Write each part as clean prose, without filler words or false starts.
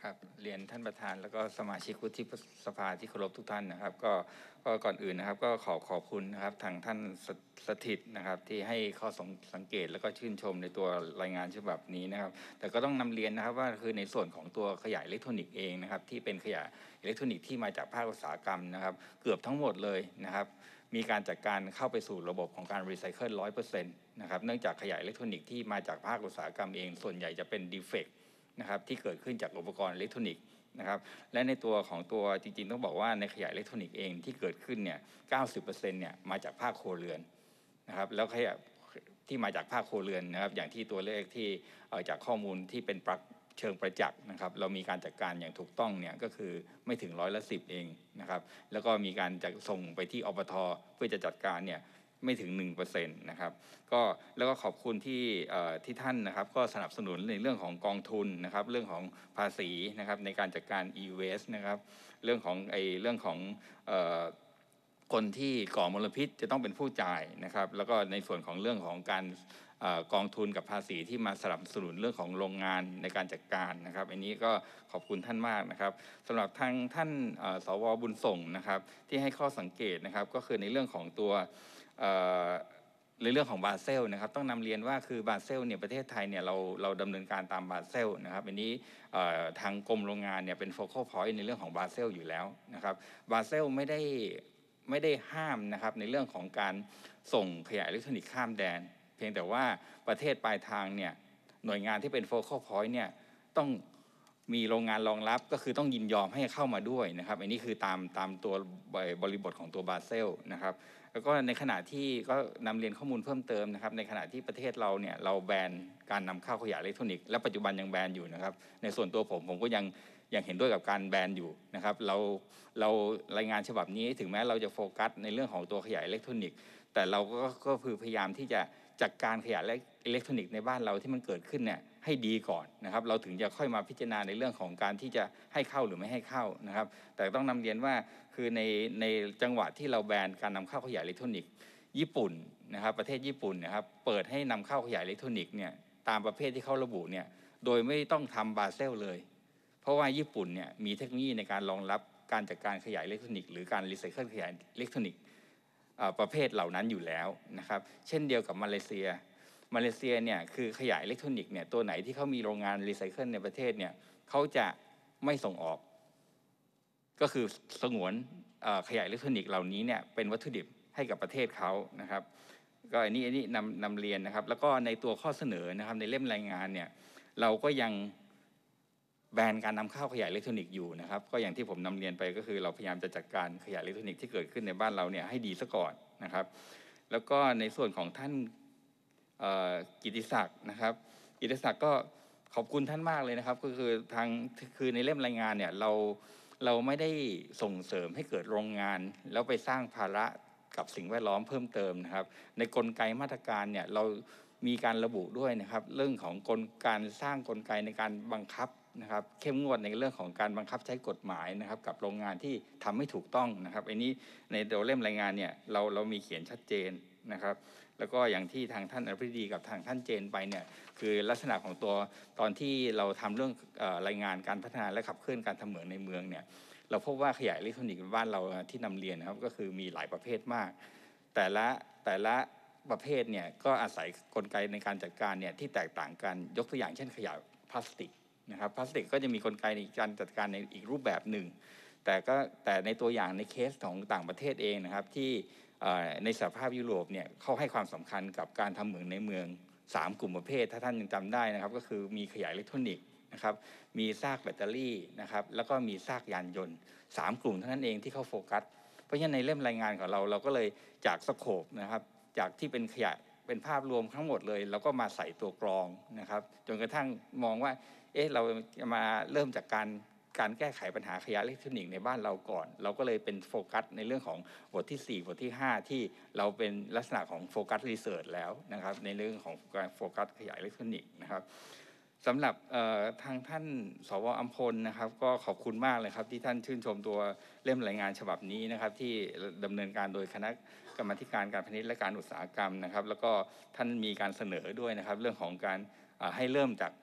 ครับเรียนท่านประธานแล้วก็สมาชิกวุฒิสภาที่เคารพทุกท่านนะครับก็ก่อนอื่นนะครับก็ขอบคุณนะครับทางท่านสถิตนะครับที่ให้ข้อสังเกตแล้วก็ชื่นชมในตัวรายงานฉบับนี้นะครับแต่ก็ต้องนำเรียนนะครับว่าคือในส่วนของตัวขยะอิเล็กทรอนิกส์เองนะครับที่เป็นขยะอิเล็กทรอนิกส์ที่มาจากภาคอุตสาหกรรมนะครับเกือบทั้งหมดเลยนะครับมีการจัดการเข้าไปสู่ระบบของการรีไซเคิล100%นะครับเนื่องจากขยะอิเล็กทรอนิกส์ที่มาจากภาคอุตสาหกรรมเองส่วนใหญ่จะเป็นดีเฟกต์นะครับที่เกิดขึ้นจากอุปกรณ์อิเล็กทรอนิกส์นะครับและในตัวของตัวจริงๆต้องบอกว่าในขยะอิเล็กทรอนิกส์เองที่เกิดขึ้นเนี่ย 90% เนี่ยมาจากภาคครัวเรือนนะครับแล้วขยะที่มาจากภาคครัวเรือนนะครับอย่างที่ตัวเลขที่จากข้อมูลที่เป็นเชิงประจักษ์นะครับเรามีการจัดการอย่างถูกต้องเนี่ยก็คือไม่ถึง10%เองนะครับแล้วก็มีการจะส่งไปที่อปท.เพื่อจะจัดการเนี่ยไม่ถึง 1% นะครับก็แล้วก็ขอบคุณที่ท่านนะครับก็สนับสนุนในเรื่องของกองทุนนะครับเรื่องของภาษีนะครับในการจัดการ e-waste นะครับเรื่องของคนที่ก่อมลพิษจะต้องเป็นผู้จ่ายนะครับแล้วก็ในส่วนของเรื่องของการกองทุนกับภาษีที่มาสนับสนุนเรื่องของโรงงานในการจัดการนะครับอันนี้ก็ขอบคุณท่านมากนะครับสำหรับทางท่านสว.บุญส่งนะครับที่ให้ข้อสังเกตนะครับก็คือในเรื่องของตัวในเรื่องของบาเซลนะครับต้องนำเรียนว่าคือบาเซลเนี่ยประเทศไทยเนี่ยเราดำเนินการตามบาเซลนะครับอันนี้ทางกรมโรงงานเนี่ยเป็นโฟกัสพอยต์ในเรื่องของบาเซลอยู่แล้วนะครับบาเซลไม่ได้ห้ามนะครับในเรื่องของการส่งขยะอิเล็กทรอนิกส์ข้ามแดนเพียงแต่ว่าประเทศปลายทางเนี่ยหน่วยงานที่เป็นโฟกัสพอยต์เนี่ยต้องมีโรงงานรองรับก็คือต้องยินยอมให้เข้ามาด้วยนะครับอันนี้คือตามตัวบริบทของตัวบาเซลนะครับแล้วก็ในขณะที่ก็นำเรียนข้อมูลเพิ่มเติมนะครับในขณะที่ประเทศเราเนี่ยเราแบนการนำเข้าขยะอิเล็กทรอนิกส์และปัจจุบันยังแบนอยู่นะครับในส่วนตัวผมก็ยังเห็นด้วยกับการแบนอยู่นะครับเรารายงานฉบับนี้ถึงแม้เราจะโฟกัสในเรื่องของตัวขยะอิเล็กทรอนิกส์แต่เราก็คือพยายามที่จะจัดการขยะอิเล็กทรอนิกส์ในบ้านเราที่มันเกิดขึ้นเนี่ยให้ดีก่อนนะครับเราถึงจะค่อยมาพิจารณาในเรื่องของการที่จะให้เข้าหรือไม่ให้เข้านะครับแต่ต้องนำเรียนว่าคือในจังหวะที่เราแบนการนำเข้าขยะอิเล็กทรอนิกส์ญี่ปุ่นนะครับประเทศญี่ปุ่นนะครับเปิดให้นำเข้าขยะอิเล็กทรอนิกส์เนี่ยตามประเภทที่เขาระบุเนี่ยโดยไม่ต้องทำบาเซลเลยเพราะว่าญี่ปุ่นเนี่ยมีเทคโนโลยีในการรองรับการจัดการขยะอิเล็กทรอนิกส์หรือการรีไซเคิลขยะอิเล็กทรอนิกส์ประเภทเหล่านั้นอยู่แล้วนะครับเช่นเดียวกับมาเลเซียเนี่ยคือขยะอิเล็กทรอนิกส์เนี่ยตัวไหนที่เขามีโรงงานรีไซเคิลในประเทศเนี่ยเขาจะไม่ส่งออกก็คือสงวนขยะอิเล็กทรอนิกส์เหล่านี้เนี่ยเป็นวัตถุดิบให้กับประเทศเขานะครับก็อันนี้นำเรียนนะครับแล้วก็ในตัวข้อเสนอนะครับในเล่มรายงานเนี่ยเราก็ยังแบนการนำเข้าขยะอิเล็กทรอนิกส์อยู่นะครับก็อย่างที่ผมนำเรียนไปก็คือเราพยายามจะจัดการขยะอิเล็กทรอนิกส์ที่เกิดขึ้นในบ้านเราเนี่ยให้ดีซะก่อนนะครับแล้วก็ในส่วนของท่านกิติศักดิ์นะครับกิติศักดิ์ก็ขอบคุณท่านมากเลยนะครับก็คือในเล่มรายงานเนี่ยเราไม่ได้ส่งเสริมให้เกิดโรงงานแล้วไปสร้างภาระกับสิ่งแวดล้อมเพิ่มเติมนะครับในกลไกมาตรการเนี่ยเรามีการระบุด้วยนะครับเรื่องของการสร้างกลไกในการบังคับนะครับเข้มงวดในเรื่องของการบังคับใช้กฎหมายนะครับกับโรงงานที่ทำไม่ถูกต้องนะครับอันนี้ในตัวเล่มรายงานเนี่ยเรามีเขียนชัดเจนนะครับแล้วก็อย่างที่ทางท่านอภิดีกับทางท่านเจนไปเนี่ยคือลักษณะของตัวตอนที่เราทำเรื่องรายงานการพัฒนาและขับเคลื่อนการทำเหมืองในเมืองเนี่ยเราพบว่าขยะอิเล็กทรอนิกส์ในบ้านเราที่นำเรียนนะครับก็คือมีหลายประเภทมากแต่ละประเภทเนี่ยก็อาศัยกลไกในการจัดการเนี่ยที่แตกต่างกันยกตัวอย่างเช่นขยะพลาสติกนะครับพลาสติกก็จะมีกลไกในการจัดการในอีกรูปแบบหนึ่งแต่ในตัวอย่างในเคสของต่างประเทศเองนะครับที่ในสหภาพยุโรปเนี่ยเขาให้ความสำคัญกับการทำเหมืองในเมือง3กลุ่มประเภทถ้าท่านยังจำได้นะครับก็คือมีขยะอิเล็กทรอนิกส์นะครับมีซากแบตเตอรี่นะครับแล้วก็มีซากยานยนต์3กลุ่มเท่านั้นเองที่เขาโฟกัสเพราะฉะนั้นในเล่มรายงานของเราก็เลยจากสโคปนะครับจากที่เป็นขยะเป็นภาพรวมทั้งหมดเลยแล้วก็มาใส่ตัวกรองนะครับจนกระทั่งมองว่าเราจะมาเริ่มจากการแก้ไขปัญหาขยะอิเล็กทรอนิกส์ในบ้านเราก่อนเราก็เลยเป็นโฟกัสในเรื่องของบทที่4บทที่5ที่เราเป็นลักษณะของโฟกัสรีเสิร์ชแล้วนะครับในเรื่องของการโฟกัสขยะอิเล็กทรอนิกส์นะครับสำหรับทางท่านสว.อัมพลนะครับก็ขอบคุณมากเลยครับที่ท่านชื่นชมตัวเล่มรายงานฉบับนี้นะครับที่ดำเนินการโดยคณะกรรมาธิการการพาณิชย์และการอุตสาหกรรมนะครับแล้วก็ท่านมีการเสนอด้วยนะครับเรื่องของการให้เริ่มจาก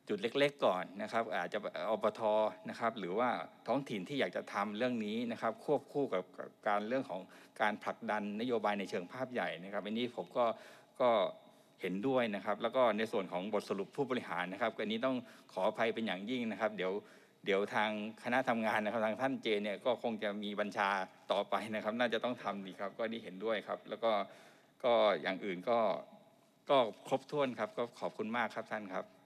จุดเล็กๆก่อนนะครับอาจจะอปทนะครับหรือว่าท้องถิ่นที่อยากจะทำเรื่องนี้นะครับควบคู่กับการเรื่องของการผลักดันนโยบายในเชิงภาพใหญ่นะครับอันนี้ผมก็เห็นด้วยนะครับแล้วก็ในส่วนของบทสรุปผู้บริหารนะครับอันนี้ต้องขออภัยเป็นอย่างยิ่งนะครับเดี๋ยวทางคณะทำงานนะครับทางท่านเจเนี่ยก็คงจะมีบัญชาต่อไปนะครับน่าจะต้องทำดีครับก็นี่เห็นด้วยครับแล้วก็อย่างอื่นก็ครบถ้วนครับก็ขอบคุณมากครับท่านครับ